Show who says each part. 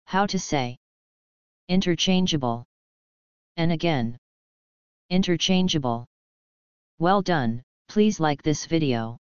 Speaker 1: How to say interchangeable. And again. Interchangeable. Well done, please like this video.